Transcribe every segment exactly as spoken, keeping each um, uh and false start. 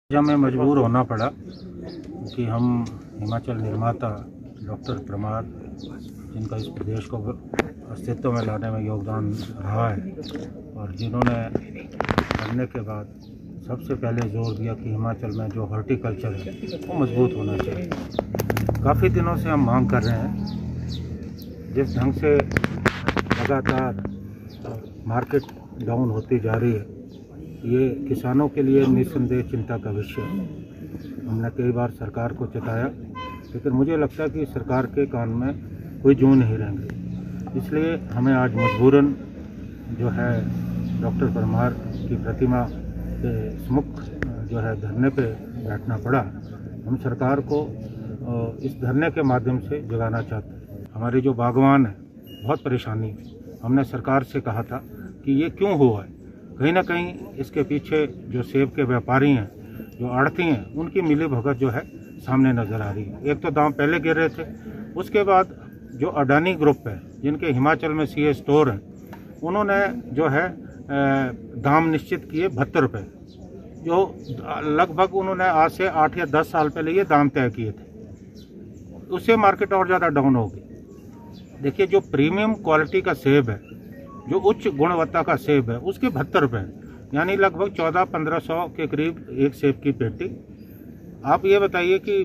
हमें मजबूर होना पड़ा कि हम हिमाचल निर्माता डॉक्टर परमार, जिनका इस प्रदेश को अस्तित्व में लाने में योगदान रहा है और जिन्होंने बनने के बाद सबसे पहले जोर दिया कि हिमाचल में जो हॉर्टिकल्चर है वो मजबूत होना चाहिए। काफ़ी दिनों से हम मांग कर रहे हैं। जिस ढंग से लगातार मार्केट डाउन होती जा रही है, ये किसानों के लिए निस्संदेह चिंता का विषय है। हमने कई बार सरकार को चेताया, लेकिन मुझे लगता है कि सरकार के कान में कोई जू नहीं रहेंगे। इसलिए हमें आज मजबूरन जो है डॉक्टर परमार की प्रतिमा के सम्मुख जो है धरने पे बैठना पड़ा। हम सरकार को इस धरने के माध्यम से जगाना चाहते हैं। हमारे जो बागवान है बहुत परेशानी है। हमने सरकार से कहा था कि ये क्यों हुआ है। कहीं ना कहीं इसके पीछे जो सेब के व्यापारी हैं, जो आड़ती हैं, उनकी मिली भगत जो है सामने नज़र आ रही है। एक तो दाम पहले गिर रहे थे, उसके बाद जो अडानी ग्रुप है, जिनके हिमाचल में सी ए स्टोर हैं, उन्होंने जो है दाम निश्चित किए बहत्तर रुपये, जो लगभग उन्होंने आज से आठ या दस साल पहले ये दाम तय किए थे। उससे मार्केट और ज़्यादा डाउन होगी। देखिए, जो प्रीमियम क्वालिटी का सेब है, जो उच्च गुणवत्ता का सेब है, उसके बहत्तर रुपये, यानी लगभग चौदह पंद्रह सौ के करीब एक सेब की पेटी। आप ये बताइए कि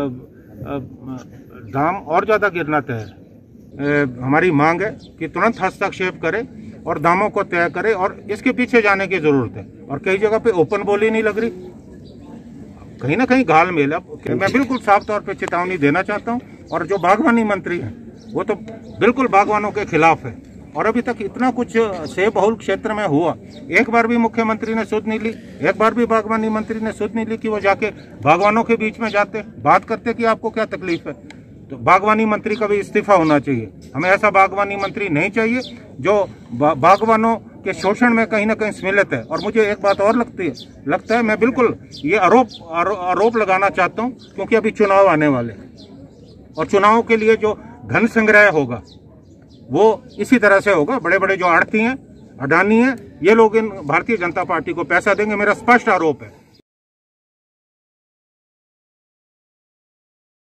दाम और ज़्यादा गिरना तय है। हमारी मांग है कि तुरंत हस्तक्षेप करे और दामों को तय करे, और इसके पीछे जाने की ज़रूरत है। और कई जगह पे ओपन बोली नहीं लग रही, कहीं ना कहीं घाल मेल है। मैं बिल्कुल साफ तौर पे चेतावनी देना चाहता हूँ। और जो बागवानी मंत्री हैं, वो तो बिल्कुल बागवानों के खिलाफ है। और अभी तक इतना कुछ सेब बहुल क्षेत्र में हुआ, एक बार भी मुख्यमंत्री ने सुध नहीं ली, एक बार भी बागवानी मंत्री ने सुध नहीं ली कि वो जाके बागवानों के बीच में जाते बात करते कि आपको क्या तकलीफ है। तो बागवानी मंत्री का भी इस्तीफा होना चाहिए। हमें ऐसा बागवानी मंत्री नहीं चाहिए जो बा, बागवानों के शोषण में कहीं ना कहीं सम्मिलित है। और मुझे एक बात और लगती है लगता है मैं बिल्कुल ये आरोप आरो, आरोप लगाना चाहता हूँ, क्योंकि अभी चुनाव आने वाले हैं और चुनावों के लिए जो धन संग्रह होगा वो इसी तरह से होगा। बड़े बड़े जो आड़ती हैं, अडानी हैं, ये लोग इन भारतीय जनता पार्टी को पैसा देंगे, मेरा स्पष्ट आरोप है।